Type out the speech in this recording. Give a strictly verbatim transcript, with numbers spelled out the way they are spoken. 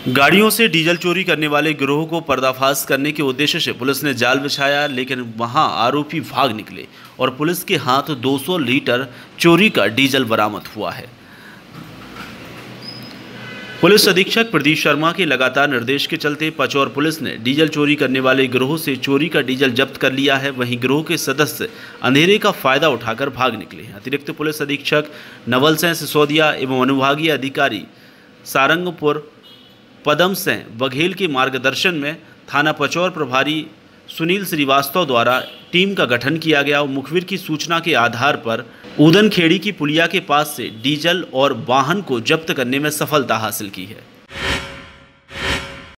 गाड़ियों से डीजल चोरी करने वाले गिरोह को पर्दाफाश करने के उद्देश्य से पुलिस ने जाल बिछाया, लेकिन वहां आरोपी भाग निकले और पुलिस के हाथ दो सौ लीटर चोरी का डीजल बरामद हुआ है। पुलिस अधीक्षक प्रदीप शर्मा के लगातार निर्देश के चलते पचौर पुलिस ने डीजल चोरी करने वाले गिरोह से चोरी का डीजल जब्त कर लिया है। वहीं गिरोह के सदस्य अंधेरे का फायदा उठाकर भाग निकले हैं। अतिरिक्त पुलिस अधीक्षक नवल सिंह सिसोदिया एवं अनुविभागीय अधिकारी सारंगपुर पदम सिंह बघेल के मार्गदर्शन में थाना पचौर प्रभारी सुनील श्रीवास्तव द्वारा टीम का गठन किया गया और मुखबिर की सूचना के आधार पर ऊदनखेड़ी की पुलिया के पास से डीजल और वाहन को जब्त करने में सफलता हासिल की है।